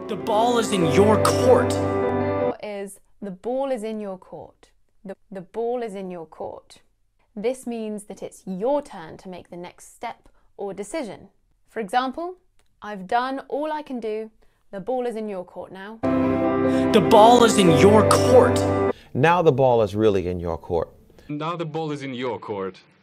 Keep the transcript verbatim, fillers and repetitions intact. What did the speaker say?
The ball is in your court. Is the ball is in your court. The, the ball is in your court. This means that it's your turn to make the next step or decision. For example, I've done all I can do. The ball is in your court now. The ball is in your court. Now the ball is really in your court. Now the ball is in your court.